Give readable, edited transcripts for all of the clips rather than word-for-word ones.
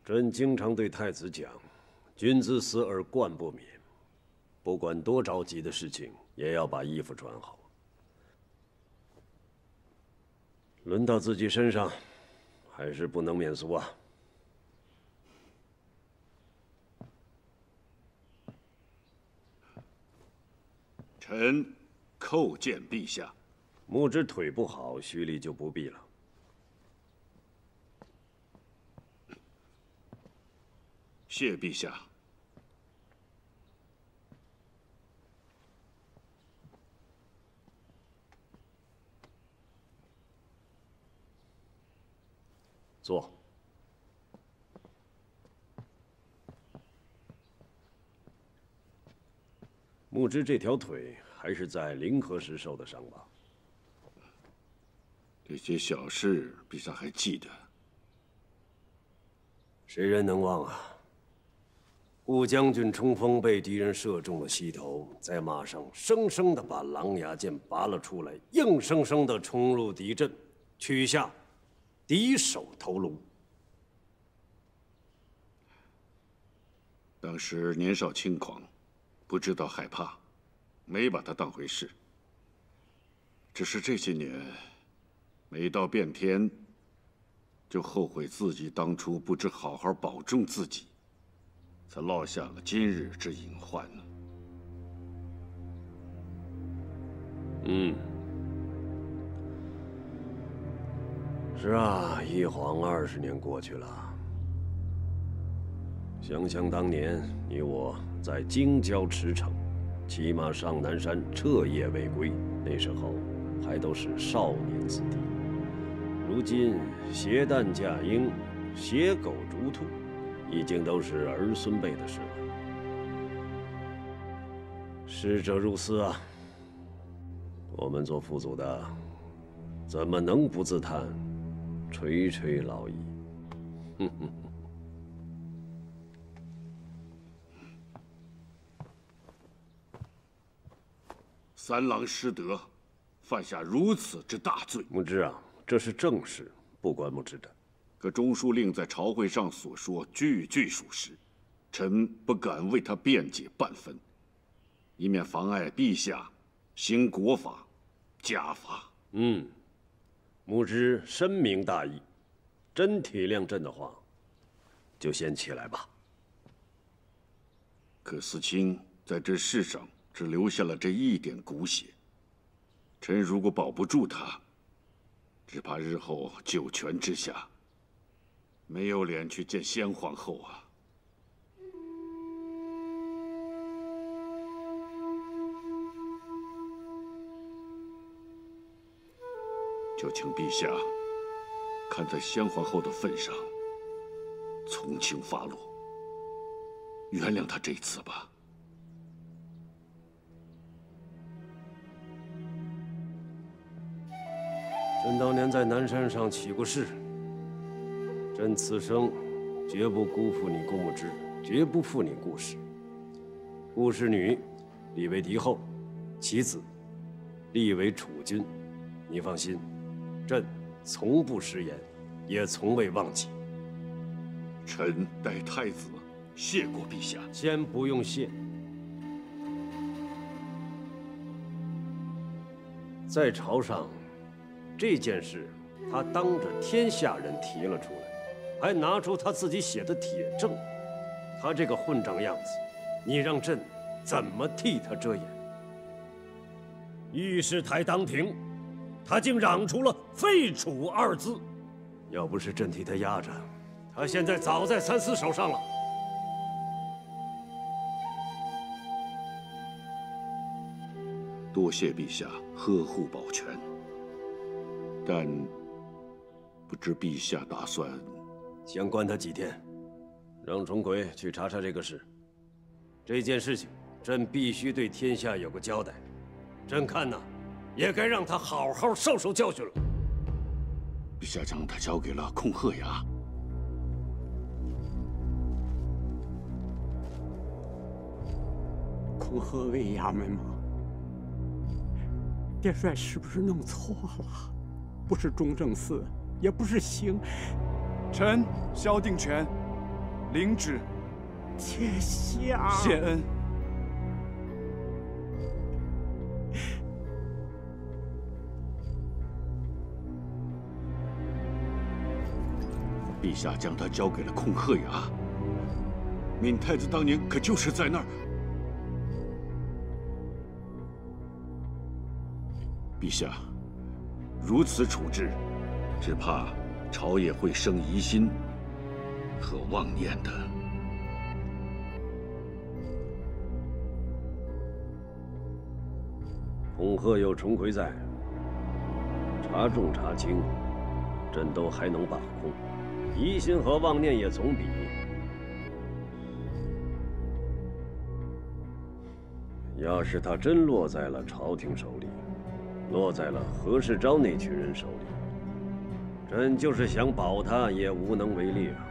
朕经常对太子讲：“君子死而冠不冕。”不管多着急的事情，也要把衣服穿好。轮到自己身上，还是不能免俗啊！ 臣叩见陛下。 木之腿不好，胥吏就不必了。 谢陛下。 坐。木之这条腿还是在临河时受的伤吧？ 这些小事，陛下还记得？ 谁人能忘啊？顾将军冲锋被敌人射中了膝头，在马上生生的把狼牙剑拔了出来，硬生生的冲入敌阵，取下敌首头颅。 当时年少轻狂，不知道害怕，没把他当回事。只是这些年，每到变天，就后悔自己当初不知好好保重自己，才落下了今日之隐患呢。 是啊，一晃20年过去了。想想当年你我在京郊驰骋，骑马上南山，彻夜未归，那时候还都是少年子弟。如今携弹驾鹰，携狗逐兔，已经都是儿孙辈的事了。逝者如斯啊！我们做父祖的，怎么能不自叹垂垂老矣？哼哼。 三郎失德，犯下如此之大罪。 木之啊，这是正事，不关木之的。 可中书令在朝会上所说句句属实，臣不敢为他辩解半分，以免妨碍陛下行国法、家法。 木之深明大义，真体谅朕的话，就先起来吧。 可思清在这世上只留下了这一点骨血，臣如果保不住他，只怕日后九泉之下没有脸去见先皇后啊。就请陛下看在先皇后的份上，从轻发落，原谅他这次吧。 朕当年在南山上起过誓，朕此生绝不辜负你顾木之，绝不负你顾氏。顾氏女立为嫡后，其子立为储君。你放心，朕从不食言，也从未忘记。 臣代太子谢过陛下。 先不用谢，在朝上。这件事，他当着天下人提了出来，还拿出他自己写的铁证。他这个混账样子，你让朕怎么替他遮掩？议事台当庭，他竟嚷出了“废除”2字。要不是朕替他压着，他现在早在三司手上了。 多谢陛下呵护保全。但不知陛下打算先关他几天，让钟馗去查查这个事。这件事情，朕必须对天下有个交代。朕看呐，也该让他好好受受教训了。 陛下将他交给了控鹤衙。 控鹤卫衙门吗？殿帅是不是弄错了？不是中正寺，也不是刑。 臣萧定权， 领旨， 且下。 谢恩。 陛下将他交给了控鹤牙。闵太子当年可就是在那儿。陛下，如此处置，只怕朝野会生疑心和妄念的。 恐吓有重魁在，查重查轻，朕都还能把控。疑心和妄念也总比要是他真落在了朝廷手里，落在了何世昭那群人手里，朕就是想保他也无能为力啊。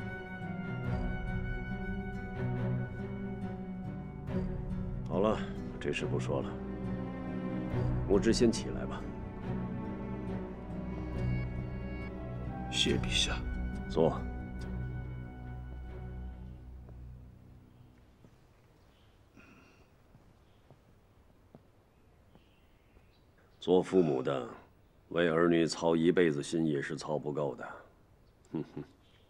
好了，这事不说了。穆之先起来吧。 谢陛下。 坐。做父母的，为儿女操一辈子心也是操不够的。哼哼。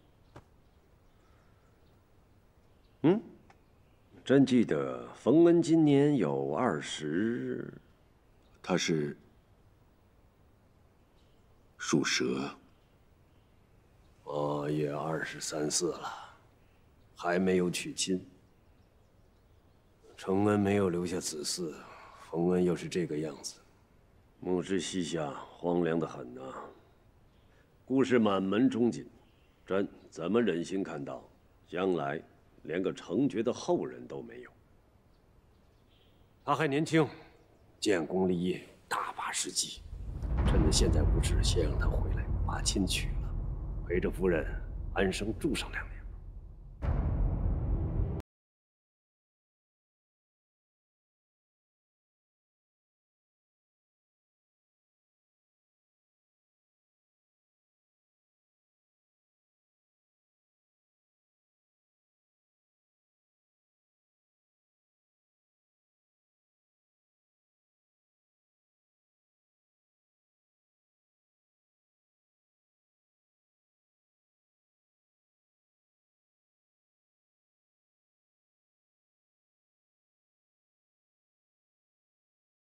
朕记得冯恩今年有20。 他是属蛇。 也23、24了，还没有娶亲。承恩没有留下子嗣，冯恩又是这个样子，目之膝下，荒凉得很呐。故事满门忠谨，朕怎么忍心看到将来连个成爵的后人都没有？他还年轻，建功立业大把时机。朕的现在无志，先让他回来把亲娶了，陪着夫人安生住上2年。